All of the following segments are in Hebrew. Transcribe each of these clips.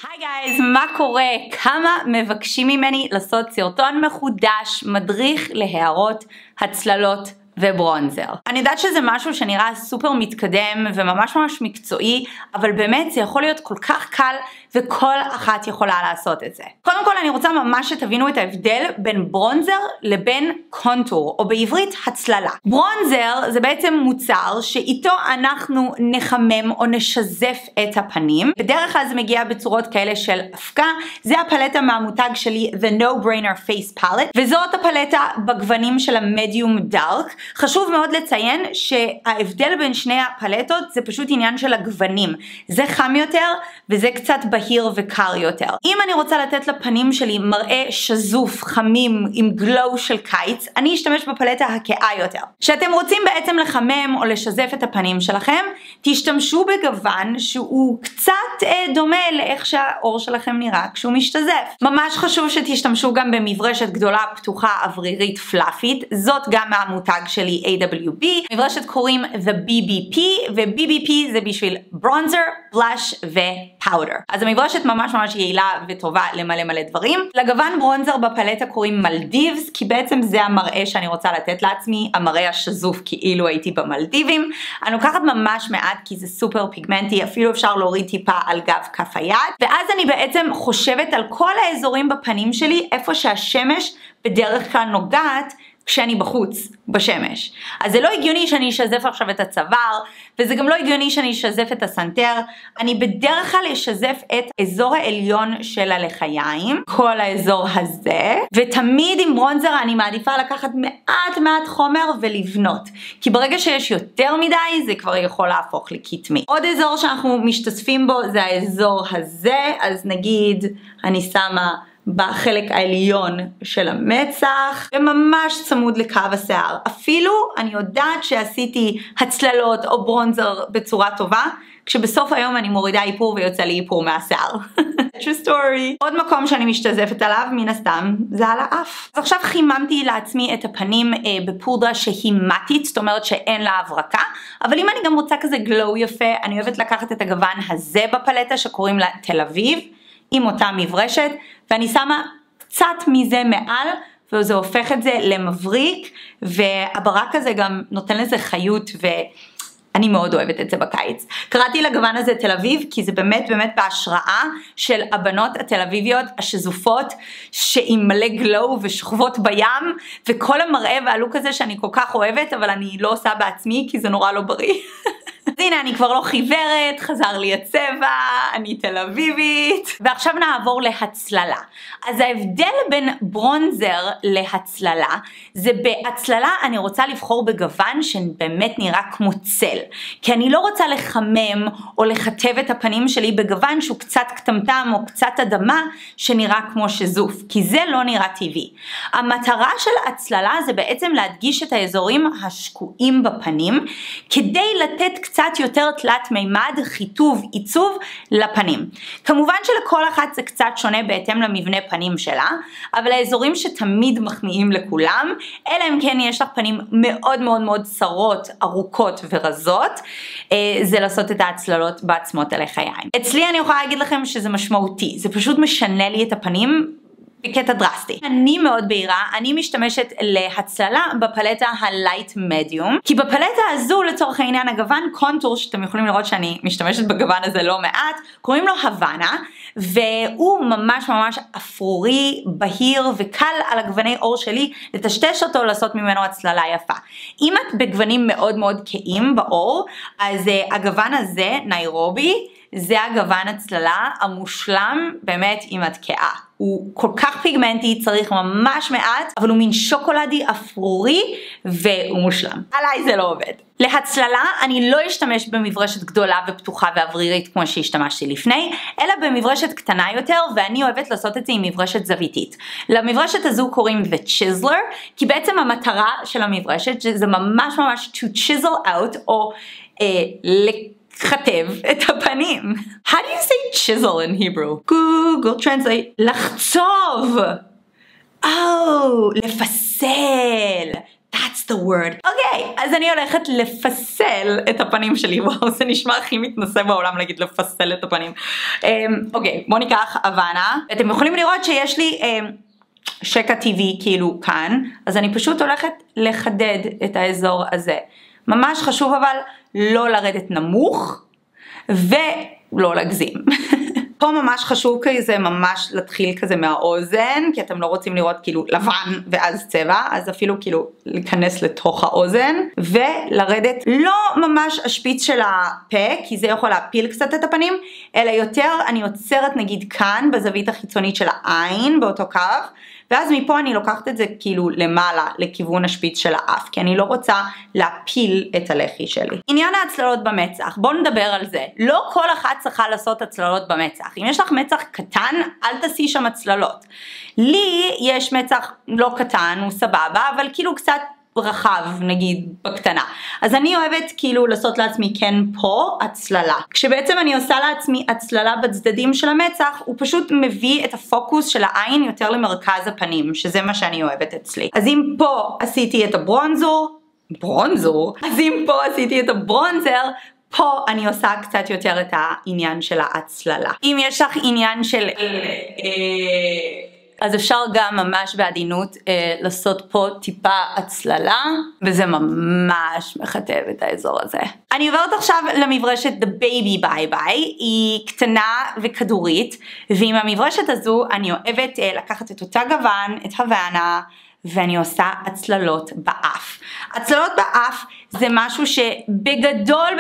היי גייז, מה קורה? כמה מבקשים ממני לעשות סרטון מחודש, מדריך להערות, הצללות וברונזר. אני יודעת שזה משהו שנראה סופר מתקדם וממש מקצועי, אבל באמת זה יכול להיות כל כך קל וכל אחת יכולה לעשות את זה. קודם כל אני רוצה ממש שתבינו את ההבדל בין ברונזר לבין קונטור, או בעברית הצללה. ברונזר זה בעצם מוצר שאיתו אנחנו נחמם או נשזף את הפנים. בדרך כלל זה מגיע בצורות כאלה של אבקה. זה הפלטה מהמותג שלי, The No Brainer Face Palette, וזאת הפלטה בגוונים של המדיום דארק. חשוב מאוד לציין שההבדל בין שני הפלטות זה פשוט עניין של הגוונים. זה חם יותר וזה קצת בהיר וקר יותר. אם אני רוצה לתת לפנים שלי מראה שזוף, חמים, עם גלו של קיץ, אני אשתמש בפלטה הכאה יותר. כשאתם רוצים בעצם לחמם או לשזף את הפנים שלכם, תשתמשו בגוון שהוא קצת דומה לאיך שהאור שלכם נראה כשהוא משתזף. ממש חשוב שתשתמשו גם במברשת גדולה, פתוחה, אוורירית, פלאפית. זאת גם מהמותג שלי AWB. מברשת קוראים The BBP, ו-BBP זה בשביל ברונזר, בלאש ופאודר. אז המברשת ממש יעילה וטובה למלא דברים. לגוון ברונזר בפלטה קוראים מלדיבס, כי בעצם זה המראה שאני רוצה לתת לעצמי, המראה השזוף כאילו הייתי במלדיבים. אני לוקחת ממש מעט כי זה סופר פיגמנטי, אפילו אפשר להוריד טיפה על גב כף היד, ואז אני בעצם חושבת על כל האזורים בפנים שלי, איפה שהשמש בדרך כלל נוגעת כשאני בחוץ, בשמש. אז זה לא הגיוני שאני אשזף עכשיו את הצוואר, וזה גם לא הגיוני שאני אשזף את הסנטר. אני בדרך כלל אשזף את אזור העליון של הלחיים, כל האזור הזה, ותמיד עם ברונזר אני מעדיפה לקחת מעט חומר ולבנות, כי ברגע שיש יותר מדי זה כבר יכול להפוך לכתמי. עוד אזור שאנחנו משתספים בו זה האזור הזה, אז נגיד אני שמה בחלק העליון של המצח, וממש צמוד לקו השיער. אפילו אני יודעת שעשיתי הצללות או ברונזר בצורה טובה, כשבסוף היום אני מורידה איפור ויוצא לי איפור מהשיער. True story. עוד מקום שאני משתזפת עליו, מן הסתם, זה על האף. אז עכשיו חיממתי לעצמי את הפנים בפודרה שהיא מתית, זאת אומרת שאין לה הברקה, אבל אם אני גם רוצה כזה גלו יפה, אני אוהבת לקחת את הגוון הזה בפלטה שקוראים לה תל אביב, עם אותה מברשת, ואני שמה קצת מזה מעל, וזה הופך את זה למבריק, והברק הזה גם נותן לזה חיות, ואני מאוד אוהבת את זה בקיץ. קראתי לגוון הזה תל אביב, כי זה באמת בהשראה של הבנות התל אביביות השזופות, שעם מלא גלו ושוכבות בים, וכל המראה והלוק הזה שאני כל כך אוהבת, אבל אני לא עושה בעצמי, כי זה נורא לא בריא. אז הנה אני כבר לא חיוורת, חזר לי הצבע, אני תל אביבית. ועכשיו נעבור להצללה. אז ההבדל בין ברונזר להצללה, זה בהצללה אני רוצה לבחור בגוון שבאמת נראה כמו צל. כי אני לא רוצה לחמם או לכתב את הפנים שלי בגוון שהוא קצת קטמטם או קצת אדמה שנראה כמו שזוף. כי זה לא נראה טבעי. המטרה של הצללה זה בעצם להדגיש את האזורים השקועים בפנים, כדי לתת קצת יותר תלת מימד, חיטוב, עיצוב לפנים. כמובן שלכל אחת זה קצת שונה בהתאם למבנה פנים שלה, אבל האזורים שתמיד מחמיאים לכולם, אלא אם כן יש לך פנים מאוד צרות, ארוכות ורזות, זה לעשות את ההצללות בעצמות הלחיים. אצלי אני יכולה להגיד לכם שזה משמעותי, זה פשוט משנה לי את הפנים, בקטע דרסטי. אני מאוד בהירה, אני משתמשת להצללה בפלטה הלייט מדיום, כי בפלטה הזו לצורך העניין הגוון קונטור, שאתם יכולים לראות שאני משתמשת בגוון הזה לא מעט, קוראים לו הוואנה, והוא ממש אפרורי, בהיר וקל על הגווני אור שלי, לטשטש אותו, לעשות ממנו הצללה יפה. אם את בגוונים מאוד כהים באור, אז הגוון הזה, ניירובי, זה הגוון הצללה המושלם באמת עם התקעה. הוא כל כך פיגמנטי, צריך ממש מעט, אבל הוא מין שוקולדי אפרורי והוא מושלם. עליי זה לא עובד. להצללה אני לא אשתמש במברשת גדולה ופתוחה ואוורירית כמו שהשתמשתי לפני, אלא במברשת קטנה יותר, ואני אוהבת לעשות את זה עם מברשת זוויתית. למברשת הזו קוראים The Chiseler, כי בעצם המטרה של המברשת זה ממש to chisel out או לכתב את הפנים. How do you say chisel in Hebrew? Google Translate. לחצוב. לפסל. That's That's the word. אוקיי, אז אני הולכת לפסל את הפנים שלי. וואו, זה נשמע הכי מתנשא בעולם להגיד לפסל את הפנים. אוקיי, בואו ניקח אבנה. אתם יכולים לראות שיש לי שקע טבעי כאילו כאן, אז אני פשוט הולכת לחדד את האזור הזה. ממש חשוב אבל לא לרדת נמוך ולא להגזים. פה ממש חשוב כזה ממש להתחיל כזה מהאוזן, כי אתם לא רוצים לראות כאילו לבן ואז צבע, אז אפילו כאילו להיכנס לתוך האוזן, ולרדת לא ממש השפיץ של הפה, כי זה יכול להפיל קצת את הפנים, אלא יותר אני יוצרת נגיד כאן בזווית החיצונית של העין, באותו קו, ואז מפה אני לוקחת את זה כאילו למעלה לכיוון השפיץ של האף, כי אני לא רוצה להפיל את הלחי שלי. עניין ההצללות במצח, בואו נדבר על זה. לא כל אחת צריכה לעשות הצללות במצח. אם יש לך מצח קטן, אל תעשי שם הצללות. לי יש מצח לא קטן, הוא סבבה, אבל כאילו קצת רחב נגיד בקטנה. אז אני אוהבת כאילו לעשות לעצמי כן פה הצללה. כשבעצם אני עושה לעצמי הצללה בצדדים של המצח, הוא פשוט מביא את הפוקוס של העין יותר למרכז הפנים, שזה מה שאני אוהבת אצלי. אז אם פה עשיתי את הברונזור, אז אם פה עשיתי את הברונזר, פה אני עושה קצת יותר את העניין של ההצללה. אם יש לך עניין של אז אפשר גם ממש בעדינות לעשות פה טיפה הצללה, וזה ממש מכתב את האזור הזה. אני עוברת עכשיו למברשת The Baby Bye Bye, היא קטנה וכדורית, ועם המברשת הזו אני אוהבת לקחת את אותה גוון, את הוואנה, ואני עושה הצללות באף. הצללות באף זה משהו שבגדול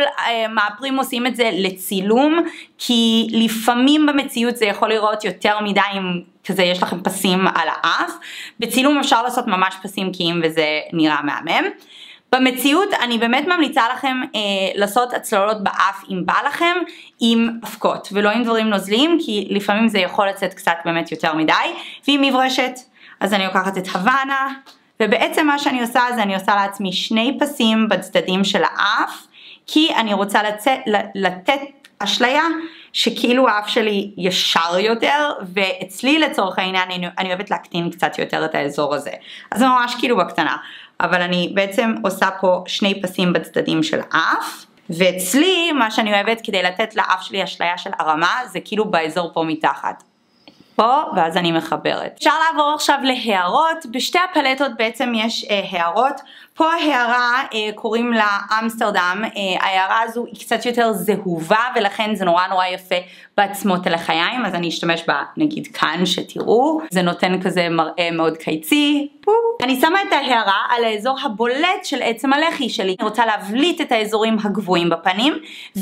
מאפרים עושים את זה לצילום, כי לפעמים במציאות זה יכול לראות יותר מדי אם כזה יש לכם פסים על האף. בצילום אפשר לעשות ממש פסים קיים וזה נראה מהמם. במציאות אני באמת ממליצה לכם לעשות הצללות באף אם בא לכם עם אבקות ולא עם דברים נוזליים, כי לפעמים זה יכול לצאת קצת באמת יותר מדי. ועם מברשת אז אני לוקחת את הוואנה, ובעצם מה שאני עושה זה אני עושה לעצמי שני פסים בצדדים של האף, כי אני רוצה לתת אשליה שכאילו האף שלי ישר יותר, ואצלי לצורך העניין אני אוהבת להקטין קצת יותר את האזור הזה. אז זה ממש כאילו בקטנה, אבל אני בעצם עושה פה שני פסים בצדדים של האף, ואצלי מה שאני אוהבת כדי לתת לאף שלי אשליה של הרמה, זה כאילו באזור פה מתחת. פה, ואז אני מחברת. אפשר לעבור עכשיו להערות. בשתי הפלטות בעצם יש הערות. פה ההערה קוראים לה אמסטרדם. ההערה הזו היא קצת יותר זהובה, ולכן זה נורא יפה בעצמות הלחיים, אז אני אשתמש בה נגיד כאן שתראו. זה נותן כזה מראה מאוד קיצי. אני שמה את ההערה על האזור הבולט של עצם הלחי שלי. אני רוצה להבליט את האזורים הגבוהים בפנים,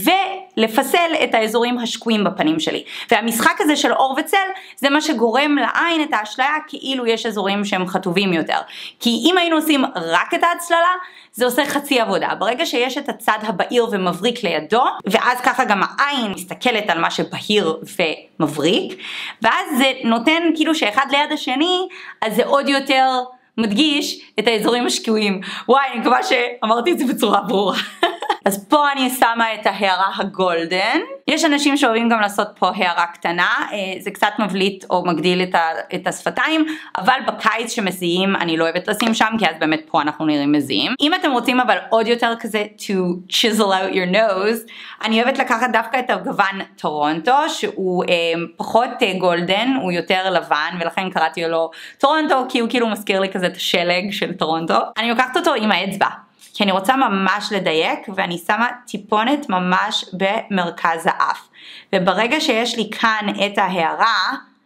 ולפסל את האזורים השקועים בפנים שלי. והמשחק הזה של אור וצל, זה מה שגורם לעין את האשליה כאילו יש אזורים שהם חטובים יותר. כי אם היינו עושים רק את ההצללה, זה עושה חצי עבודה. ברגע שיש את הצד הבהיר ומבריק לידו, ואז ככה גם העין מסתכלת על מה שבהיר ומבריק, ואז זה נותן כאילו שאחד ליד השני, אז זה עוד יותר מדגיש את האזורים השקועים. וואי, אני מקווה שאמרתי את זה בצורה ברורה. אז פה אני שמה את ההערה הגולדן. יש אנשים שאוהבים גם לעשות פה הערה קטנה, זה קצת מבליט או מגדיל את השפתיים, אבל בקיץ שמזיעים אני לא אוהבת לשים שם, כי אז באמת פה אנחנו נראים מזיעים. אם אתם רוצים אבל עוד יותר כזה to chisel out your nose, אני אוהבת לקחת דווקא את הגוון טורונטו, שהוא פחות גולדן, הוא יותר לבן, ולכן קראתי לו טורונטו, כי הוא כאילו מזכיר לי כזה את השלג של טורונטו. אני לוקחת אותו עם האצבע, כי אני רוצה ממש לדייק, ואני שמה טיפונת ממש במרכז האף. וברגע שיש לי כאן את ההערה,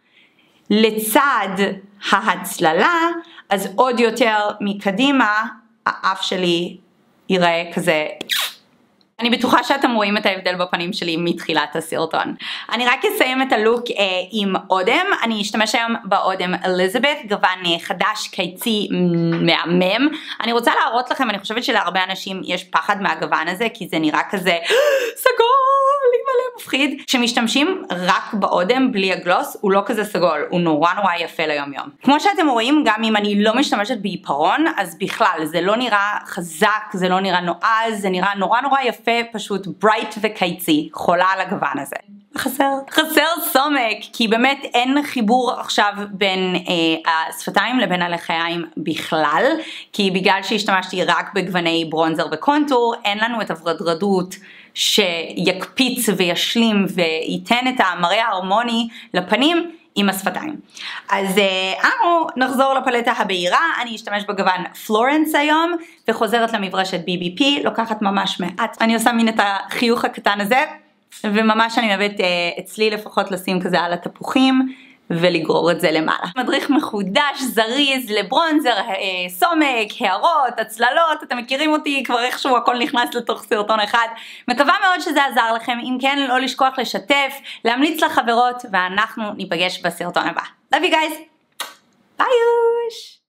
לצד ההצללה, אז עוד יותר מקדימה, האף שלי ייראה כזה. אני בטוחה שאתם רואים את ההבדל בפנים שלי מתחילת הסרטון. אני רק אסיים את הלוק עם אודם. אני אשתמש היום באודם אליזבת, גוון חדש, קיצי, מהמם. אני רוצה להראות לכם, אני חושבת שלהרבה אנשים יש פחד מהגוון הזה, כי זה נראה כזה סגול, מלא מפחיד. כשמשתמשים רק באודם בלי הגלוס, הוא לא כזה סגול, הוא נורא יפה ליום יום. כמו שאתם רואים, גם אם אני לא משתמשת בעיפרון, אז בכלל זה לא נראה חזק, זה לא נראה נועז, זה נראה נורא יפה, פשוט ברייט וקיצי, חולה על הגוון הזה. חסר סומק. כי באמת אין חיבור עכשיו בין השפתיים לבין הלחיים בכלל, כי בגלל שהשתמשתי רק בגווני ברונזר וקונטור, אין לנו את הוורדרדות שיקפיץ וישלים וייתן את המראה ההרמוני לפנים עם השפתיים. אז נחזור לפלטה הבהירה, אני אשתמש בגוון פלורנס היום, וחוזרת למברשת BBP, לוקחת ממש מעט. אני עושה מין את החיוך הקטן הזה, וממש אני אוהבת אצלי לפחות לשים כזה על התפוחים, ולגרור את זה למעלה. מדריך מחודש, זריז, לברונזר, סומק, הערות, הצללות, אתם מכירים אותי כבר איכשהו הכל נכנס לתוך סרטון אחד. מקווה מאוד שזה עזר לכם, אם כן לא לשכוח לשתף, להמליץ לחברות, ואנחנו ניפגש בסרטון הבא. Love you guys, ביי!